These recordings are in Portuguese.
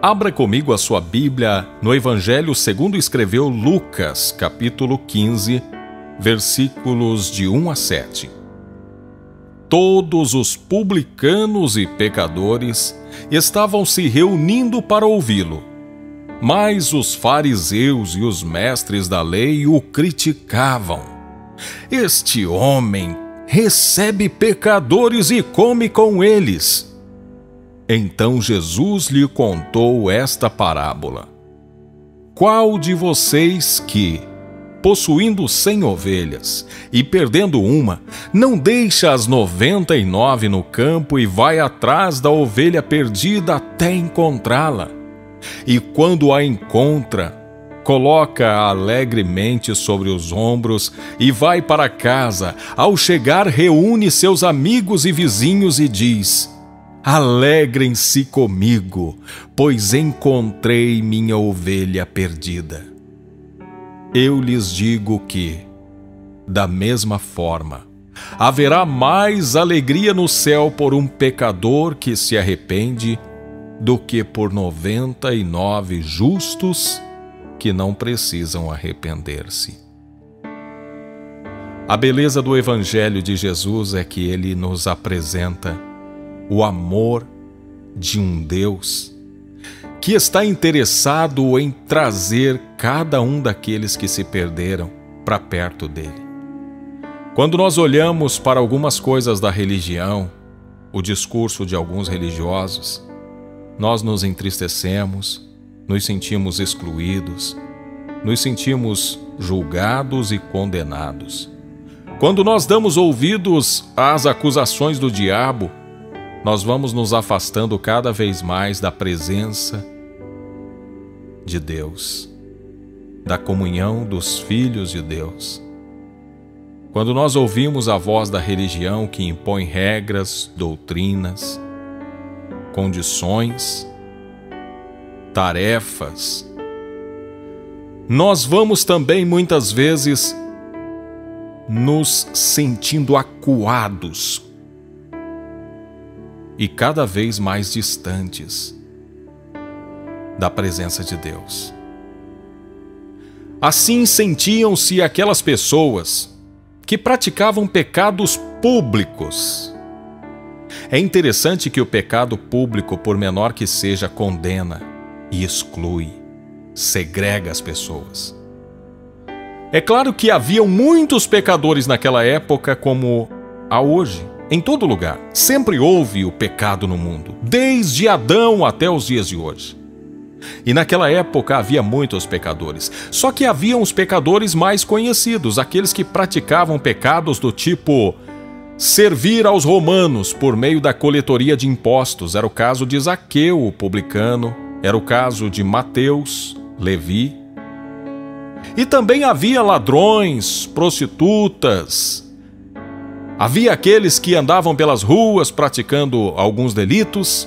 Abra comigo a sua Bíblia no Evangelho segundo escreveu Lucas, capítulo 15, versículos de 1 a 7. Todos os publicanos e pecadores estavam se reunindo para ouvi-lo, mas os fariseus e os mestres da lei o criticavam. Este homem recebe pecadores e come com eles. Então Jesus lhe contou esta parábola: Qual de vocês que, possuindo 100 ovelhas e perdendo uma, não deixa as 99 no campo e vai atrás da ovelha perdida até encontrá-la? E quando a encontra, coloca-a alegremente sobre os ombros e vai para casa. Ao chegar, reúne seus amigos e vizinhos e diz: Alegrem-se comigo, pois encontrei minha ovelha perdida. Eu lhes digo que, da mesma forma, haverá mais alegria no céu por um pecador que se arrepende do que por 99 justos que não precisam arrepender-se. A beleza do Evangelho de Jesus é que ele nos apresenta o amor de um Deus que está interessado em trazer cada um daqueles que se perderam para perto dele. Quando nós olhamos para algumas coisas da religião, o discurso de alguns religiosos, nós nos entristecemos, nos sentimos excluídos, nos sentimos julgados e condenados. Quando nós damos ouvidos às acusações do diabo, nós vamos nos afastando cada vez mais da presença de Deus, da comunhão dos filhos de Deus. Quando nós ouvimos a voz da religião que impõe regras, doutrinas, condições, tarefas, nós vamos também muitas vezes nos sentindo acuados e cada vez mais distantes da presença de Deus. Assim sentiam-se aquelas pessoas que praticavam pecados públicos. É interessante que o pecado público, por menor que seja, condena e exclui, segrega as pessoas. É claro que haviam muitos pecadores naquela época como há hoje. Em todo lugar, sempre houve o pecado no mundo, desde Adão até os dias de hoje. E naquela época havia muitos pecadores, só que haviam os pecadores mais conhecidos, aqueles que praticavam pecados do tipo servir aos romanos por meio da coletoria de impostos. Era o caso de Zaqueu, o publicano, era o caso de Mateus, Levi. E também havia ladrões, prostitutas. Havia aqueles que andavam pelas ruas praticando alguns delitos.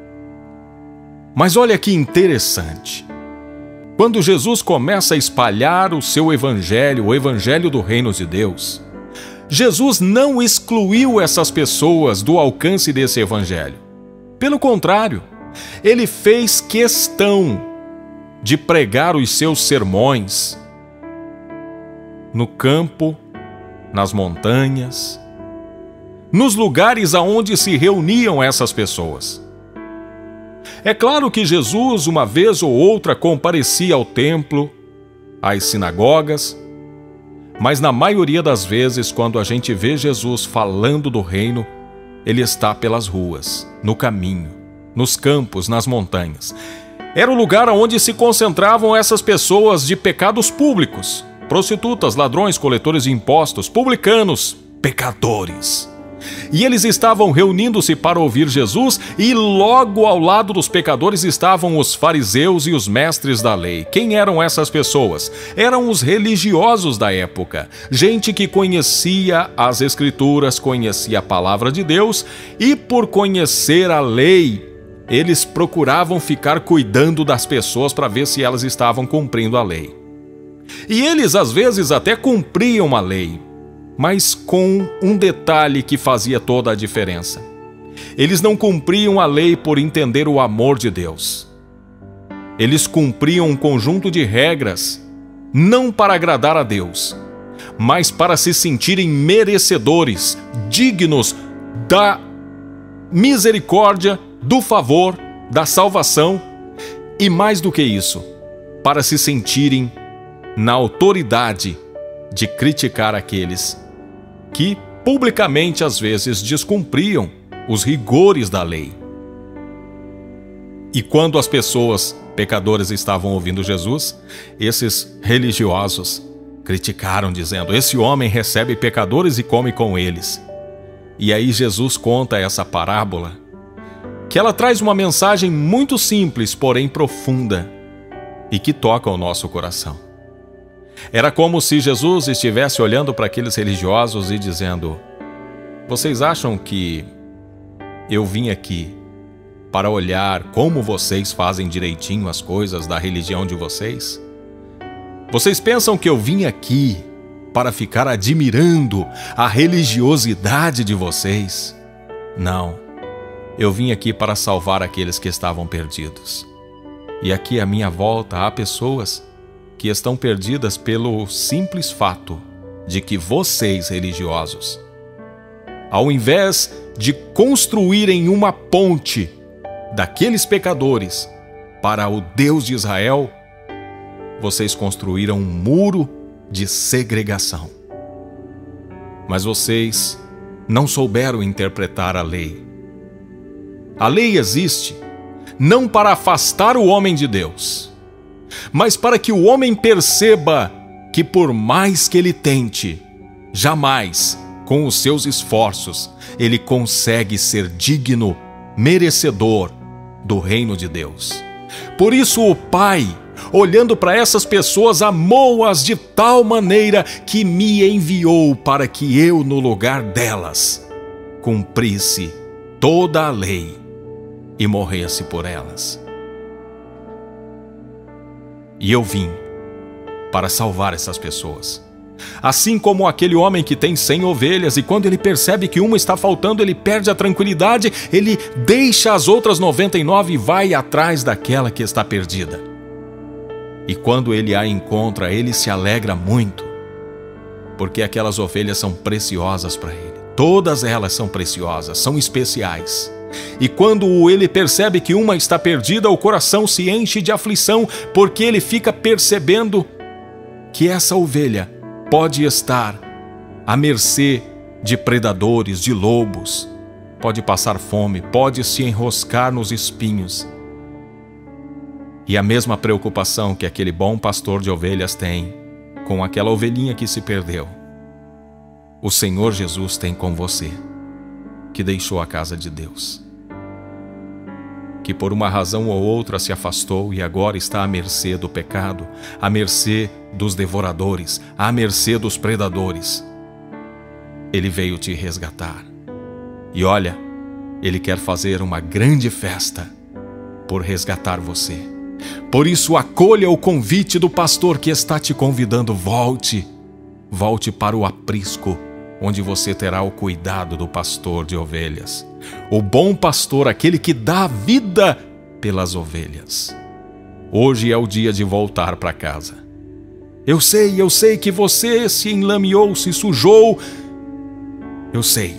Mas olha que interessante. Quando Jesus começa a espalhar o seu evangelho, o evangelho do reino de Deus, Jesus não excluiu essas pessoas do alcance desse evangelho. Pelo contrário, ele fez questão de pregar os seus sermões no campo, nas montanhas, nos lugares aonde se reuniam essas pessoas. É claro que Jesus, uma vez ou outra, comparecia ao templo, às sinagogas, mas na maioria das vezes, quando a gente vê Jesus falando do reino, ele está pelas ruas, no caminho, nos campos, nas montanhas. Era o lugar onde se concentravam essas pessoas de pecados públicos: prostitutas, ladrões, coletores de impostos, publicanos, pecadores. E eles estavam reunindo-se para ouvir Jesus, e logo ao lado dos pecadores estavam os fariseus e os mestres da lei. Quem eram essas pessoas? Eram os religiosos da época, gente que conhecia as Escrituras, conhecia a palavra de Deus, e por conhecer a lei, eles procuravam ficar cuidando das pessoas para ver se elas estavam cumprindo a lei. E eles às vezes até cumpriam a lei, mas com um detalhe que fazia toda a diferença. Eles não cumpriam a lei por entender o amor de Deus. Eles cumpriam um conjunto de regras, não para agradar a Deus, mas para se sentirem merecedores, dignos da misericórdia, do favor, da salvação e, mais do que isso, para se sentirem na autoridade de criticar aqueles que publicamente às vezes descumpriam os rigores da lei. E quando as pessoas pecadores estavam ouvindo Jesus, esses religiosos criticaram, dizendo: esse homem recebe pecadores e come com eles. E aí Jesus conta essa parábola, que ela traz uma mensagem muito simples, porém profunda, e que toca o nosso coração. Era como se Jesus estivesse olhando para aqueles religiosos e dizendo: vocês acham que eu vim aqui para olhar como vocês fazem direitinho as coisas da religião de vocês? Vocês pensam que eu vim aqui para ficar admirando a religiosidade de vocês? Não. Eu vim aqui para salvar aqueles que estavam perdidos. E aqui à minha volta há pessoas que estão perdidas pelo simples fato de que vocês, religiosos, ao invés de construírem uma ponte daqueles pecadores para o Deus de Israel, vocês construíram um muro de segregação. Mas vocês não souberam interpretar a lei. A lei existe não para afastar o homem de Deus, mas para que o homem perceba que, por mais que ele tente, jamais, com os seus esforços, ele consegue ser digno, merecedor do reino de Deus. Por isso o Pai, olhando para essas pessoas, amou-as de tal maneira que me enviou para que eu, no lugar delas, cumprisse toda a lei e morresse por elas. E eu vim para salvar essas pessoas. Assim como aquele homem que tem 100 ovelhas e quando ele percebe que uma está faltando, ele perde a tranquilidade, ele deixa as outras 99 e vai atrás daquela que está perdida. E quando ele a encontra, ele se alegra muito, porque aquelas ovelhas são preciosas para ele. Todas elas são preciosas, são especiais. E quando ele percebe que uma está perdida, o coração se enche de aflição, porque ele fica percebendo que essa ovelha pode estar à mercê de predadores, de lobos, pode passar fome, pode se enroscar nos espinhos. E a mesma preocupação que aquele bom pastor de ovelhas tem com aquela ovelhinha que se perdeu, o Senhor Jesus tem com você, que deixou a casa de Deus, que por uma razão ou outra se afastou e agora está à mercê do pecado, à mercê dos devoradores, à mercê dos predadores. Ele veio te resgatar. E olha, Ele quer fazer uma grande festa por resgatar você. Por isso, acolha o convite do pastor que está te convidando. Volte para o aprisco, onde você terá o cuidado do pastor de ovelhas. O bom pastor, aquele que dá a vida pelas ovelhas. Hoje é o dia de voltar para casa. Eu sei que você se enlameou, se sujou. Eu sei.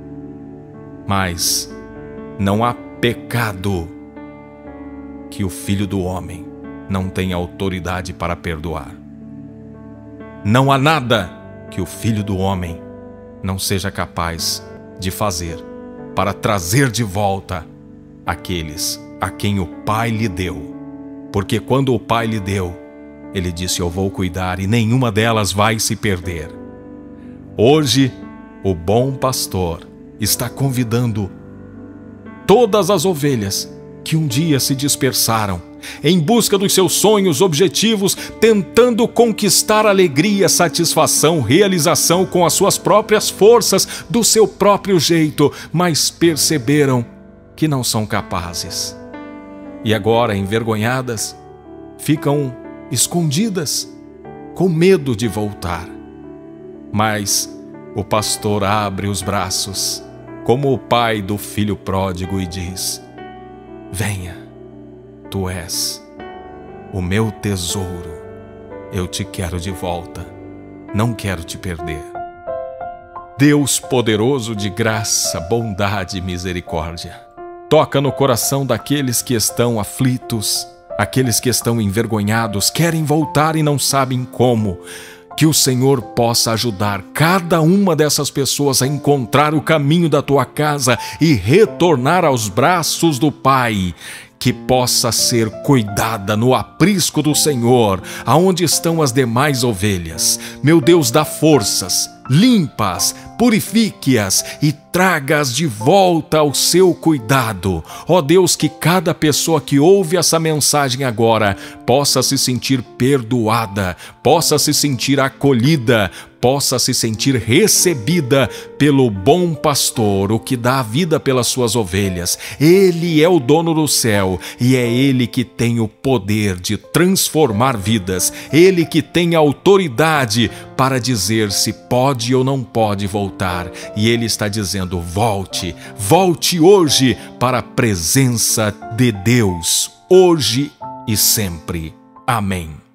Mas não há pecado que o Filho do Homem não tenha autoridade para perdoar. Não há nada que o Filho do Homem não seja capaz de fazer para trazer de volta aqueles a quem o Pai lhe deu. Porque quando o Pai lhe deu, Ele disse: eu vou cuidar e nenhuma delas vai se perder. Hoje, o bom pastor está convidando todas as ovelhas que um dia se dispersaram em busca dos seus sonhos, objetivos, tentando conquistar alegria, satisfação, realização com as suas próprias forças, do seu próprio jeito, mas perceberam que não são capazes. E agora, envergonhadas, ficam escondidas, com medo de voltar. Mas o pastor abre os braços, como o pai do filho pródigo, e diz: venha, tu és o meu tesouro. Eu te quero de volta, não quero te perder. Deus poderoso de graça, bondade e misericórdia, toca no coração daqueles que estão aflitos, aqueles que estão envergonhados, querem voltar e não sabem como. Que o Senhor possa ajudar cada uma dessas pessoas a encontrar o caminho da tua casa e retornar aos braços do Pai. Que possa ser cuidada no aprisco do Senhor, aonde estão as demais ovelhas. Meu Deus, dá forças, limpa-as, purifique-as e traga-as de volta ao seu cuidado. Ó Deus, que cada pessoa que ouve essa mensagem agora possa se sentir perdoada, possa se sentir acolhida, possa se sentir recebida pelo bom pastor, o que dá a vida pelas suas ovelhas. Ele é o dono do céu e é Ele que tem o poder de transformar vidas. Ele que tem autoridade para dizer se pode ou não pode voltar. E Ele está dizendo: volte, volte hoje para a presença de Deus, hoje e sempre. Amém.